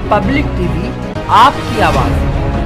Public TV, आपकी आवाज़।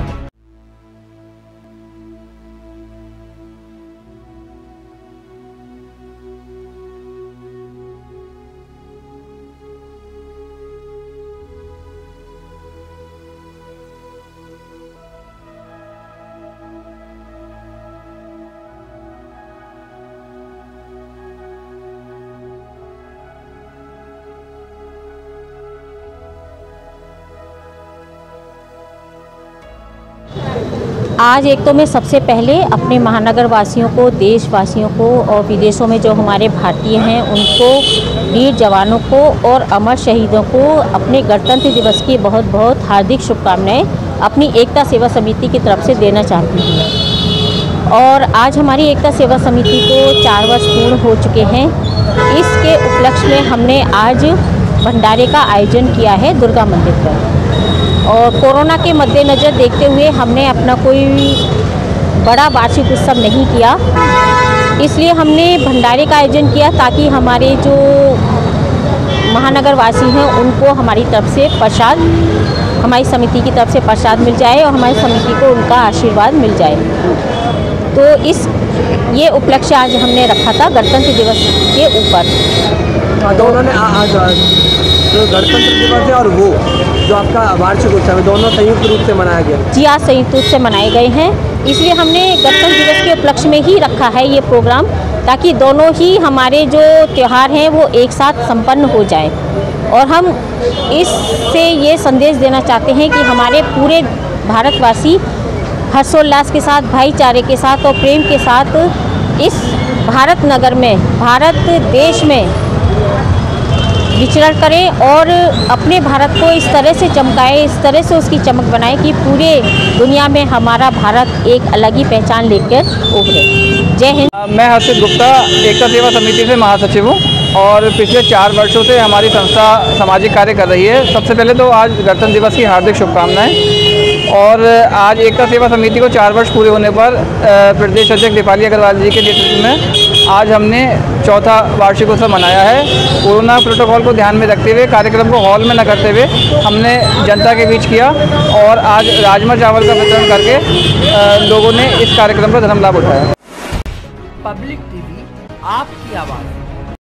आज एक तो मैं सबसे पहले अपने महानगर वासियों को, देशवासियों को और विदेशों में जो हमारे भारतीय हैं उनको, वीर जवानों को और अमर शहीदों को अपने गणतंत्र दिवस की बहुत बहुत हार्दिक शुभकामनाएं अपनी एकता सेवा समिति की तरफ से देना चाहती हूँ। और आज हमारी एकता सेवा समिति को 4 वर्ष पूर्ण हो चुके हैं। इसके उपलक्ष्य में हमने आज भंडारे का आयोजन किया है दुर्गा मंदिर पर। और कोरोना के मद्देनज़र देखते हुए हमने अपना कोई बड़ा वार्षिक उत्सव नहीं किया, इसलिए हमने भंडारे का आयोजन किया ताकि हमारे जो महानगर वासी हैं उनको हमारी तरफ से प्रसाद, हमारी समिति की तरफ से प्रसाद मिल जाए और हमारी समिति को उनका आशीर्वाद मिल जाए। तो ये उपलक्ष्य आज हमने रखा था गणतंत्र दिवस के ऊपर। तो उन्होंने आज जो गणतंत्र दिवस है और वो जो आपका वार्षिक उत्सव है, दोनों संयुक्त रूप से मनाया गया? जी, आज संयुक्त रूप से मनाए गए हैं, इसलिए हमने गणतंत्र दिवस के उपलक्ष्य में ही रखा है ये प्रोग्राम, ताकि दोनों ही हमारे जो त्यौहार हैं वो एक साथ संपन्न हो जाए। और हम इससे ये संदेश देना चाहते हैं कि हमारे पूरे भारतवासी हर्षोल्लास के साथ, भाईचारे के साथ और प्रेम के साथ इस भारत नगर में, भारत देश में विचरण करें और अपने भारत को इस तरह से चमकाएं, इस तरह से उसकी चमक बनाएं कि पूरे दुनिया में हमारा भारत एक अलग ही पहचान लेकर उभरे। जय हिंद। मैं हर्षित गुप्ता एकता सेवा समिति से महासचिव हूँ और पिछले 4 वर्षों से हमारी संस्था सामाजिक कार्य कर रही है। सबसे पहले तो आज गणतंत्र दिवस की हार्दिक शुभकामनाएं। और आज एकता सेवा समिति को 4 वर्ष पूरे होने पर प्रदेश अध्यक्ष दीपाली अग्रवाल जी के नेतृत्व में आज हमने 4था वार्षिक उत्सव मनाया है। कोरोना प्रोटोकॉल को ध्यान में रखते हुए कार्यक्रम को हॉल में न करते हुए हमने जनता के बीच किया और आज राजमा चावल का वितरण करके लोगों ने इस कार्यक्रम का धर्म लाभ उठाया। पब्लिक टीवी, आपकी आवाज़।